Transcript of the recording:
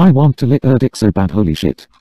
I want to lick her dick so bad, holy shit.